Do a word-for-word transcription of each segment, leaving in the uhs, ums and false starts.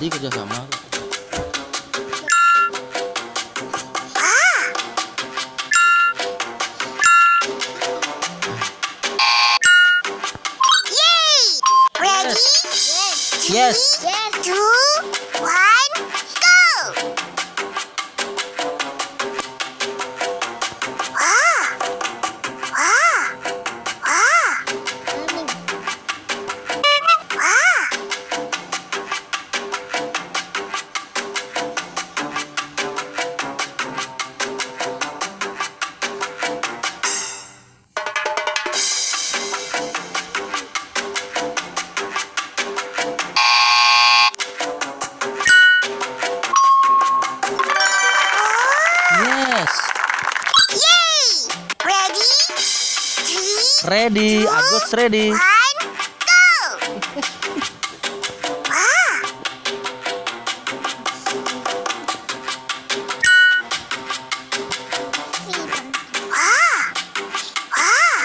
Jadi kerjasama. Yes. Yes. Two, one, go. Wah, wah, wah, wah. Yes. Yay! Ready? Three, Ready. Agus ready. one, go. Wah. Wah, wah.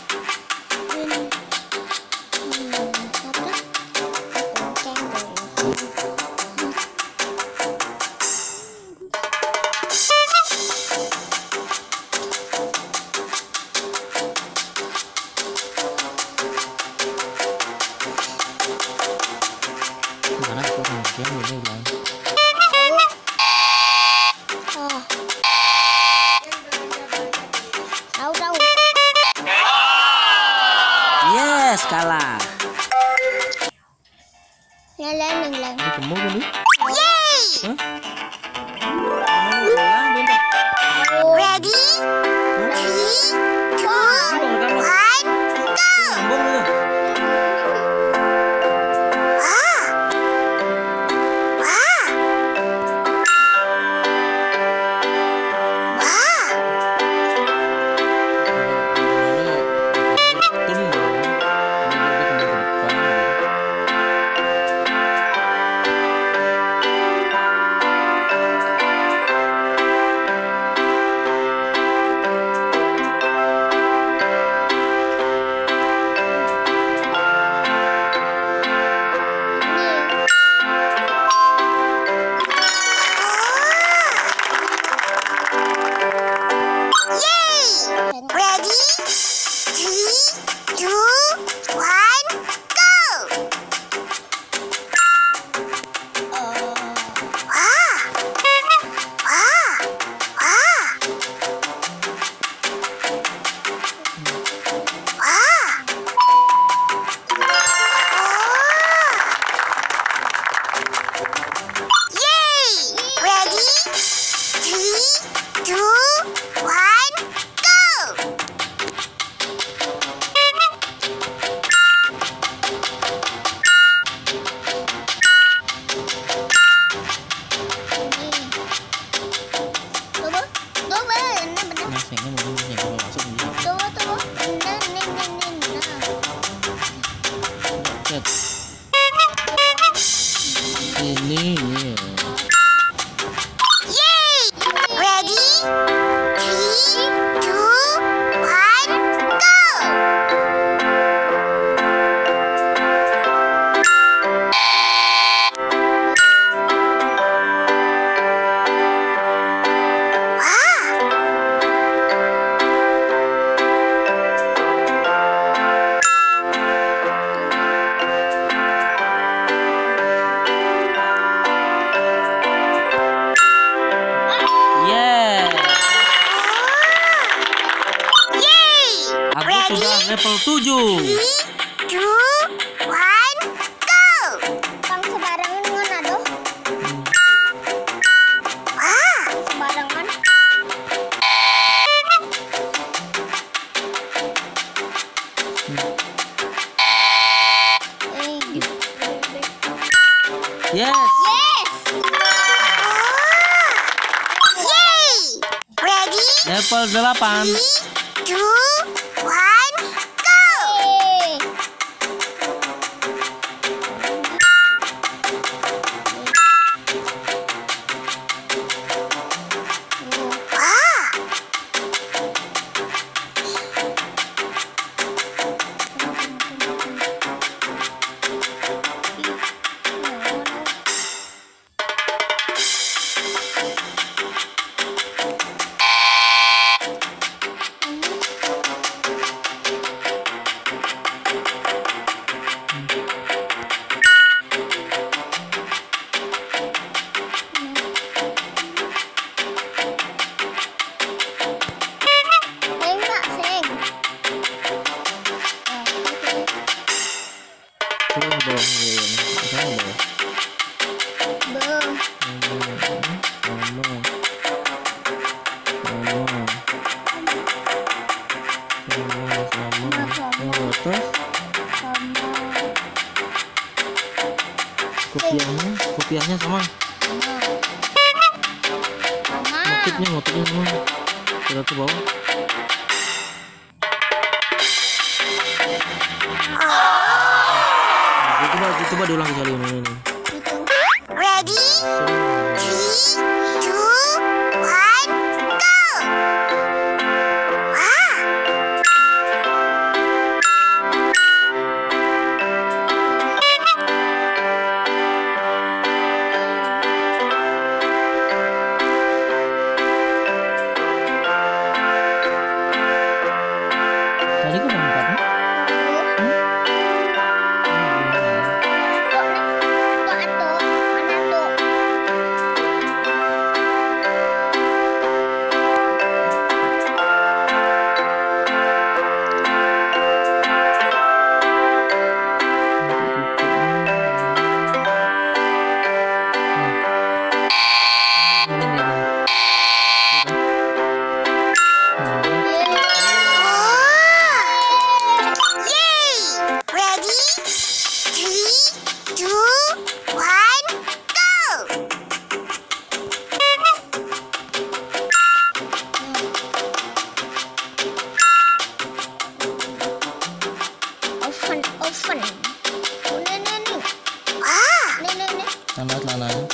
Mana kok game ini bilang. Oh. Tahu tahu. Yes, kalah. Yang lain yang lain. Ini kamu ini? Yay! Hah? Kamu ulang, bentar. Ready? Three, two, one, go. Sambung dulu. Wah, wah, wah. Turun dong. Ini dia kembali ke depan. Yay! Ready? Three, two, one, go. Oh. Wah, wah, wah. Wah. Yay! Ready? Three, two, one, go. Coba, coba, benar benar. Nah, sayangnya mungkin yang kalau masuk bisa. Coba, coba, benar, nih, nih, nih, nah. Lihat. Ini ya. Yay! Ready? Three, two, one, go. Yeah. Yay! Aku Ready? sudah level tujuh. Three, two, one, go. Pang sebarangan mana doh? Wah, Sebarangan. Eh, gitu. Yes. Yes. yay! Ready? Level delapan. Three, two, one, go. Eh. Wah, bawah. Iya, iya. Sama bawah. Belum. Sama. Sama. Sama. Sama. Yang atas. Sama. Kopiahnya, kopiahnya sama. Sama. Sama. Motifnya, motifnya sama. Kita ke bawah. Oke, coba, coba diulang sekali ini. ini. Ready? Three, two, one, go! Wow! Tadi kan ada empat, nih? Oven, oven. Oh, nih, nih, nih. Wow! Nih, nih, nih. Mana celananya?